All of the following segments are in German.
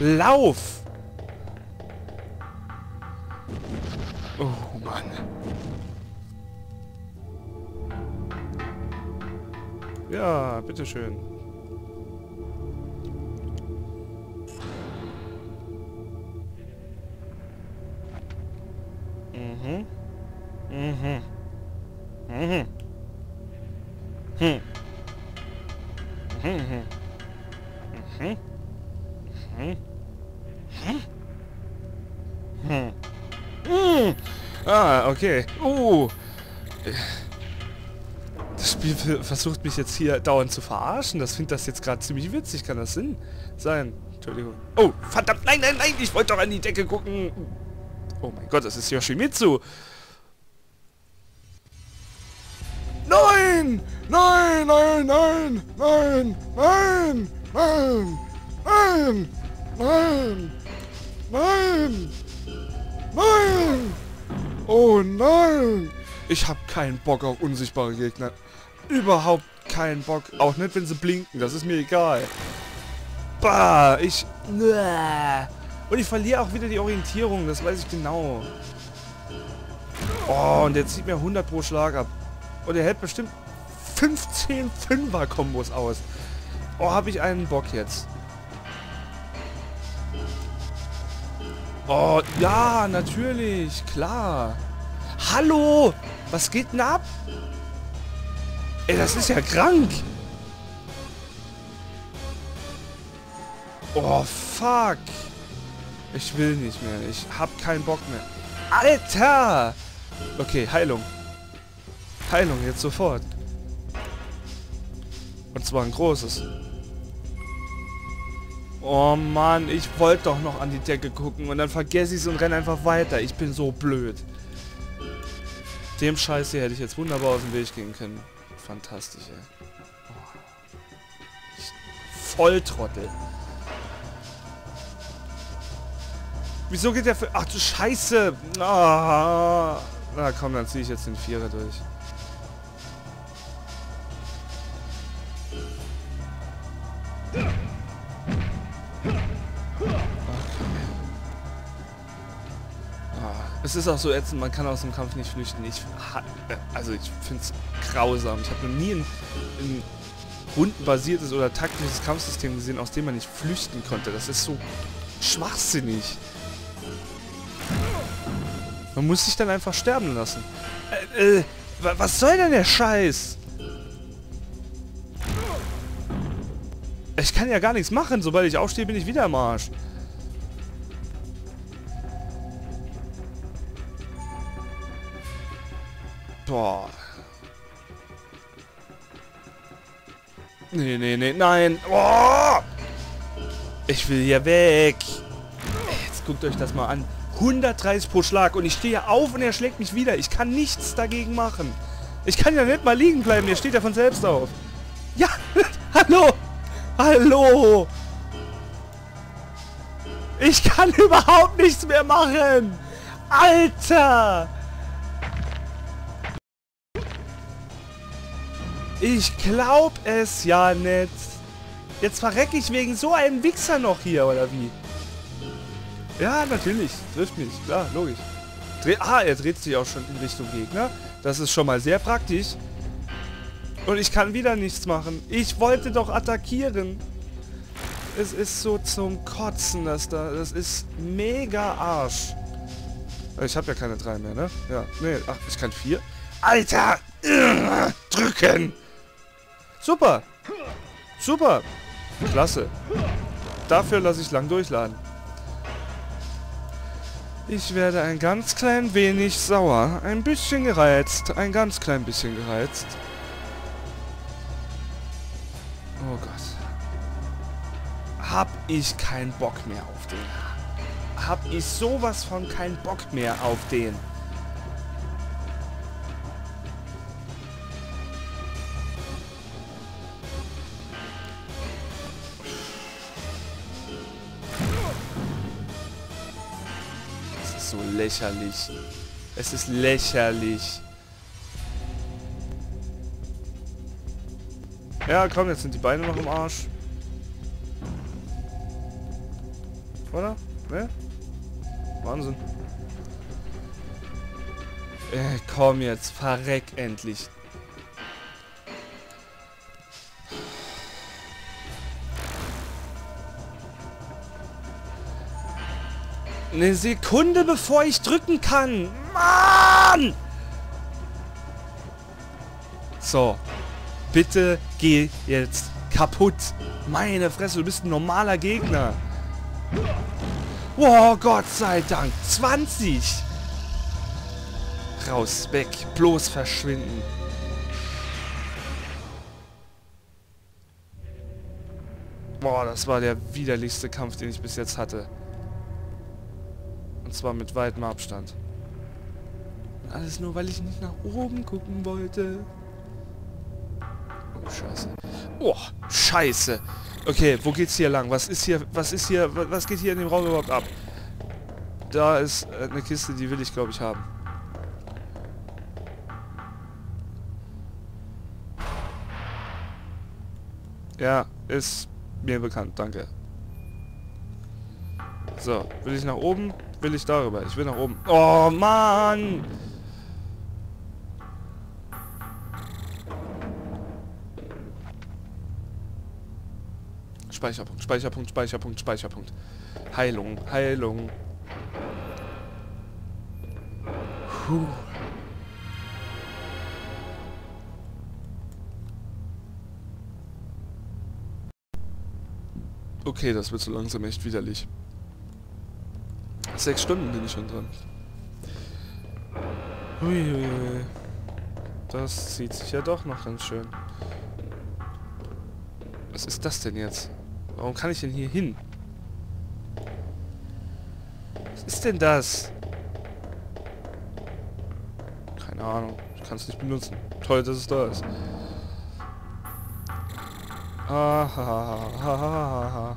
Lauf! Oh Mann. Ja, bitteschön. Mhm. Mhm. Mhm. Hm. Mhm. Mhm. Mhm. Hm. Hm. Ah, okay. Das Spiel versucht mich jetzt hier dauernd zu verarschen. Das findet das jetzt gerade ziemlich witzig. Kann das sein? Entschuldigung. Oh, verdammt. Nein, nein, nein. Ich wollte doch an die Decke gucken. Oh mein Gott, das ist Yoshimitsu. Nein! Nein, nein, nein, nein, nein, nein, nein, nein, nein, nein. Oh nein. Ich habe keinen Bock auf unsichtbare Gegner. Überhaupt keinen Bock. Auch nicht, wenn sie blinken. Das ist mir egal. Bah, und ich verliere auch wieder die Orientierung. Das weiß ich genau. Oh, und der zieht mir 100 pro Schlag ab. Und er hält bestimmt 15 Fünfer-Kombos aus. Oh, habe ich einen Bock jetzt. Oh, ja, natürlich. Klar. Hallo! Was geht denn ab? Ey, das ist ja krank. Oh, fuck. Ich will nicht mehr. Ich hab keinen Bock mehr. Alter! Okay, Heilung. Heilung, jetzt sofort. Und zwar ein großes. Oh Mann, ich wollte doch noch an die Decke gucken und dann vergesse ich es und renne einfach weiter. Ich bin so blöd. Dem Scheiß hier hätte ich jetzt wunderbar aus dem Weg gehen können. Fantastisch, ey. Volltrottel. Wieso geht der für... Ach du Scheiße! Ah, na komm, dann ziehe ich jetzt den Vierer durch. Es ist auch so ätzend, man kann aus dem Kampf nicht flüchten. Also ich finde es grausam. Ich habe noch nie ein rundenbasiertes oder taktisches Kampfsystem gesehen, aus dem man nicht flüchten konnte. Das ist so schwachsinnig. Man muss sich dann einfach sterben lassen. Was soll denn der Scheiß? Ich kann ja gar nichts machen. Sobald ich aufstehe, bin ich wieder am Arsch. Boah. Nee, nee, nee, nein. Oh! Ich will hier weg. Jetzt guckt euch das mal an. 130 pro Schlag und ich stehe auf und er schlägt mich wieder. Ich kann nichts dagegen machen. Ich kann ja nicht mal liegen bleiben. Der steht ja von selbst auf. Ja, hallo. Hallo. Ich kann überhaupt nichts mehr machen. Alter. Ich glaub es ja nicht. Jetzt verrecke ich wegen so einem Wichser noch hier, oder wie? Ja, natürlich. Trifft mich. Klar, logisch. Er dreht sich auch schon in Richtung Gegner. Das ist schon mal sehr praktisch. Und ich kann wieder nichts machen. Ich wollte doch attackieren. Es ist so zum Kotzen, das da. Das ist mega Arsch. Ich habe ja keine 3 mehr, ne? Ja. Nee, ach, ich kann 4. Alter! Drücken! Super! Super! Klasse. Dafür lasse ich lang durchladen. Ich werde ein ganz klein wenig sauer. Ein bisschen gereizt. Ein ganz klein bisschen gereizt. Oh Gott. Hab ich keinen Bock mehr auf den. Hab ich sowas von keinen Bock mehr auf den. So lächerlich. Es ist lächerlich. Ja, komm, jetzt sind die Beine noch im Arsch. Oder? Ne? Wahnsinn. Komm jetzt, verreck endlich. Eine Sekunde bevor ich drücken kann. Mann! So. Bitte geh jetzt kaputt. Meine Fresse, du bist ein normaler Gegner. Oh, Gott sei Dank. 20. Raus, weg. Bloß verschwinden. Boah, das war der widerlichste Kampf, den ich bis jetzt hatte. Und zwar mit weitem Abstand. Und alles nur, weil ich nicht nach oben gucken wollte. Oh, scheiße. Oh, scheiße. Okay, wo geht's hier lang? Was geht hier in dem Raum überhaupt ab? Da ist eine Kiste, die will ich, glaube ich, haben. Ja, ist mir bekannt, danke. So, will ich nach oben? Will ich darüber? Ich will nach oben. Oh, Mann! Speicherpunkt, Speicherpunkt, Speicherpunkt, Speicherpunkt. Heilung, Heilung. Puh. Okay, das wird so langsam echt widerlich. 6 Stunden bin ich schon dran. Uiuiui. Das zieht sich ja doch noch ganz schön. Was ist das denn jetzt? Warum kann ich denn hier hin? Was ist denn das? Keine Ahnung. Ich kann es nicht benutzen. Toll, dass es da ist. Ahahaha.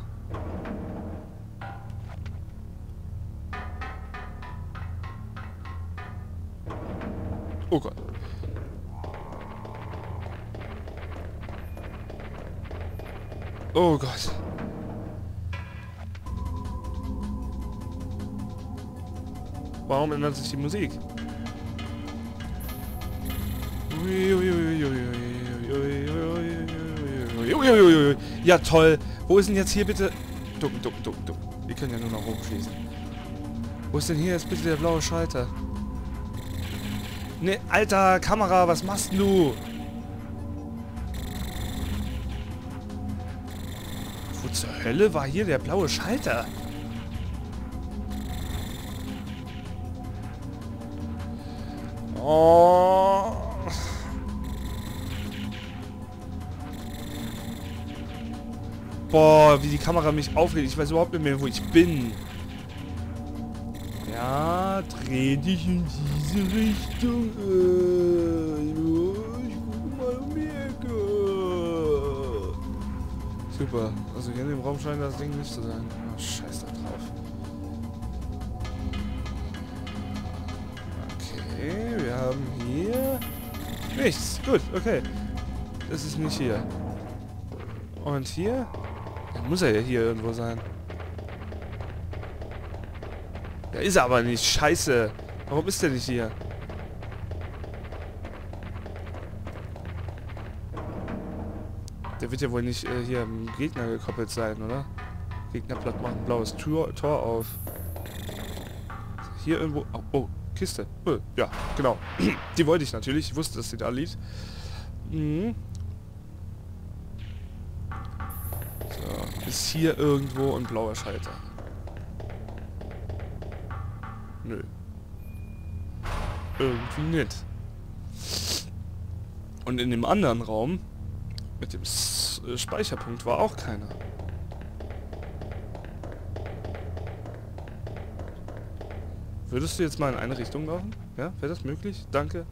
Oh Gott. Oh Gott. Warum ändert sich die Musik? Ja toll. Wo ist denn jetzt hier bitte... Ducken, ducken, ducken, ducken. Wir können ja nur noch hochschießen. Wo ist denn hier jetzt bitte der blaue Schalter? Ne, Alter, Kamera, was machst du? Wo zur Hölle war hier der blaue Schalter? Oh. Boah, wie die Kamera mich aufregt. Ich weiß überhaupt nicht mehr, wo ich bin. Ja, dreh dich in diese Richtung. Ich guck mal um die Ecke. Super. Also hier in dem Raum scheint das Ding nicht zu sein. Oh, scheiß da drauf. Okay, wir haben hier... nichts. Gut, okay. Das ist nicht hier. Und hier? Dann muss er ja hier irgendwo sein. Da ist er aber nicht. Scheiße. Warum ist der nicht hier? Der wird ja wohl nicht hier am Gegner gekoppelt sein, oder? Gegnerblatt macht ein blaues Tor auf. Hier irgendwo... Oh, oh, Kiste. Ja, genau. Die wollte ich natürlich. Ich wusste, dass sie da liegt. Mhm. So, ist hier irgendwo ein blauer Schalter. Nö. Irgendwie nicht. Und in dem anderen Raum mit dem Speicherpunkt war auch keiner. Würdest du jetzt mal in eine Richtung laufen? Ja, wäre das möglich? Danke.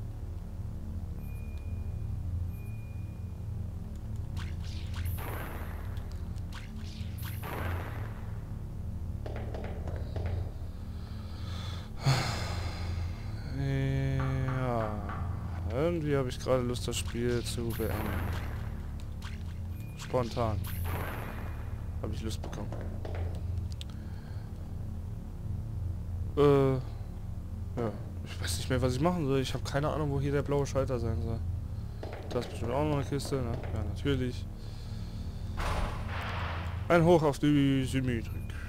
Irgendwie habe ich gerade Lust, das Spiel zu beenden. Spontan. Habe ich Lust bekommen. Ja. Ich weiß nicht mehr, was ich machen soll. Ich habe keine Ahnung, wo hier der blaue Schalter sein soll. Da ist bestimmt auch noch eine Kiste, ne? Ja, natürlich. Ein Hoch auf die Symmetrik.